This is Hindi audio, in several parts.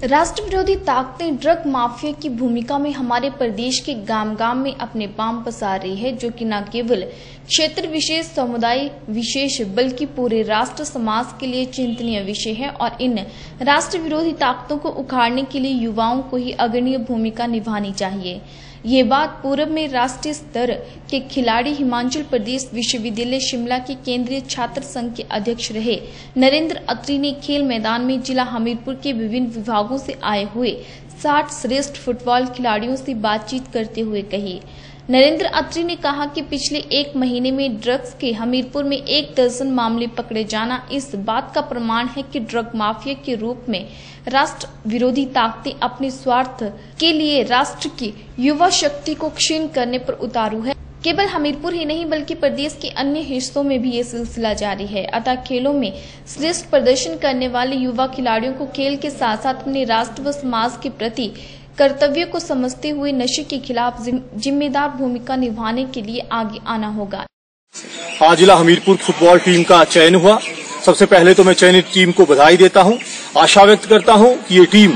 राष्ट्र विरोधी ताकतें ड्रग माफिया की भूमिका में हमारे प्रदेश के गांव-गांव में अपने पांव पसार रही है, जो कि न केवल क्षेत्र विशेष, समुदाय विशेष, बल्कि पूरे राष्ट्र समाज के लिए चिंतनीय विषय है। और इन राष्ट्र विरोधी ताकतों को उखाड़ने के लिए युवाओं को ही अग्रणी भूमिका निभानी चाहिए। ये बात पूर्व में राष्ट्रीय स्तर के खिलाड़ी, हिमाचल प्रदेश विश्वविद्यालय शिमला के केंद्रीय छात्र संघ के अध्यक्ष रहे नरेंद्र अत्री ने खेल मैदान में जिला हमीरपुर के विभिन्न विभागों से आए हुए 60 श्रेष्ठ फुटबॉल खिलाड़ियों से बातचीत करते हुए कही। नरेंद्र अत्री ने कहा कि पिछले 1 महीने में ड्रग्स के हमीरपुर में 1 दर्जन मामले पकड़े जाना इस बात का प्रमाण है कि ड्रग माफिया के रूप में राष्ट्र विरोधी ताकतें अपने स्वार्थ के लिए राष्ट्र की युवा शक्ति को क्षीण करने पर उतारू है। केवल हमीरपुर ही नहीं बल्कि प्रदेश के अन्य हिस्सों में भी ये सिलसिला जारी है। अतः खेलों में श्रेष्ठ प्रदर्शन करने वाले युवा खिलाड़ियों को खेल के साथ साथ अपने राष्ट्र व समाज के प्रति कर्तव्य को समझते हुए नशे के खिलाफ जिम्मेदार भूमिका निभाने के लिए आगे आना होगा। आज जिला हमीरपुर फुटबॉल टीम का चयन हुआ। सबसे पहले तो मैं चयनित टीम को बधाई देता हूं, आशा व्यक्त करता हूं कि ये टीम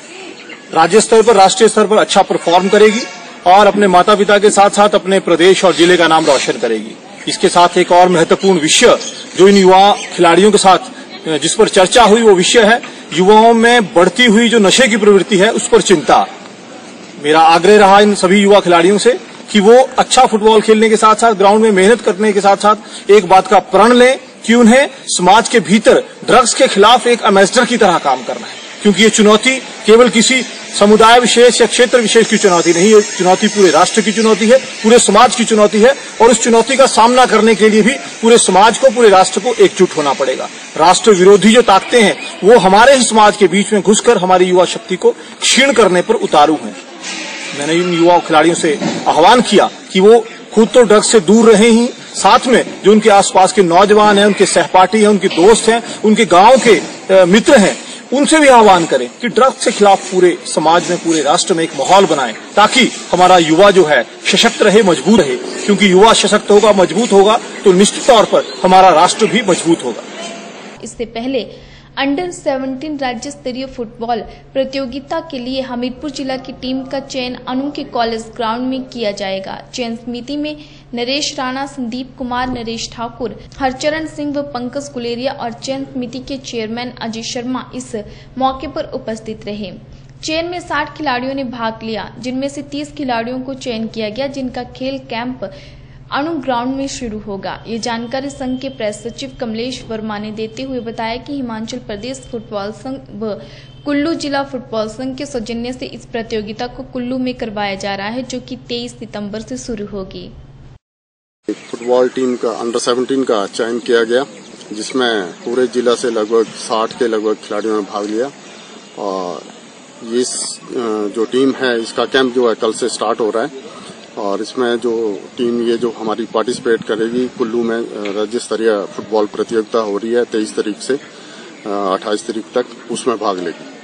राज्य स्तर पर, राष्ट्रीय स्तर पर अच्छा परफॉर्म करेगी और अपने माता पिता के साथ साथ अपने प्रदेश और जिले का नाम रोशन करेगी। इसके साथ एक और महत्वपूर्ण विषय जो इन युवा खिलाड़ियों के साथ जिस पर चर्चा हुई, वो विषय है युवाओं में बढ़ती हुई जो नशे की प्रवृत्ति है उस पर चिंता। मेरा आग्रह रहा इन सभी युवा खिलाड़ियों से कि वो अच्छा फुटबॉल खेलने के साथ साथ, ग्राउंड में मेहनत करने के साथ साथ एक बात का प्रण लें कि उन्हें समाज के भीतर ड्रग्स के खिलाफ एक एम्बेसडर की तरह काम करना है, क्योंकि ये चुनौती केवल किसी समुदाय विशेष या क्षेत्र विशेष की चुनौती नहीं, ये चुनौती पूरे राष्ट्र की चुनौती है, पूरे समाज की चुनौती है। और उस चुनौती का सामना करने के लिए भी पूरे समाज को, पूरे राष्ट्र को एकजुट होना पड़ेगा। राष्ट्र विरोधी जो ताकतें हैं वो हमारे ही समाज के बीच में घुसकर हमारी युवा शक्ति को क्षीण करने पर उतारू हैं। मैंने इन युवा खिलाड़ियों से आह्वान किया कि वो खुद तो ड्रग्स से दूर रहे ही, साथ में जो उनके आसपास के नौजवान हैं, उनके सहपाठी हैं, उनके दोस्त हैं, उनके गांव के मित्र हैं, उनसे भी आह्वान करें कि ड्रग्स के खिलाफ पूरे समाज में, पूरे राष्ट्र में एक माहौल बनाएं, ताकि हमारा युवा जो है सशक्त रहे, मजबूत रहे। क्योंकि युवा सशक्त होगा, मजबूत होगा तो निश्चित तौर पर हमारा राष्ट्र भी मजबूत होगा। इससे पहले अंडर 17 राज्य स्तरीय फुटबॉल प्रतियोगिता के लिए हमीरपुर जिला की टीम का चयन अनु के कॉलेज ग्राउंड में किया जाएगा। चयन समिति में नरेश राणा, संदीप कुमार, नरेश ठाकुर, हरचरण सिंह व पंकज गुलेरिया और चयन समिति के चेयरमैन अजय शर्मा इस मौके पर उपस्थित रहे। चयन में 60 खिलाड़ियों ने भाग लिया, जिनमें से 30 खिलाड़ियों को चयन किया गया, जिनका खेल कैंप अनु ग्राउंड में शुरू होगा। ये जानकारी संघ के प्रेस सचिव कमलेश वर्मा ने देते हुए बताया कि हिमाचल प्रदेश फुटबॉल संघ व कुल्लू जिला फुटबॉल संघ के सौजन्य से इस प्रतियोगिता को कुल्लू में करवाया जा रहा है, जो कि 23 सितंबर से शुरू होगी। फुटबॉल टीम का अंडर 17 का चयन किया गया, जिसमें पूरे जिला से लगभग 60 के लगभग खिलाड़ियों ने भाग लिया। और इस जो टीम है इसका कैंप जो है कल से स्टार्ट हो रहा है। और इसमें जो टीम ये जो हमारी पार्टिसिपेट करेगी, कुल्लू में राज्य स्तरीय फुटबॉल प्रतियोगिता हो रही है 23 तारीख से 28 तारीख तक, उसमें भाग लेगी।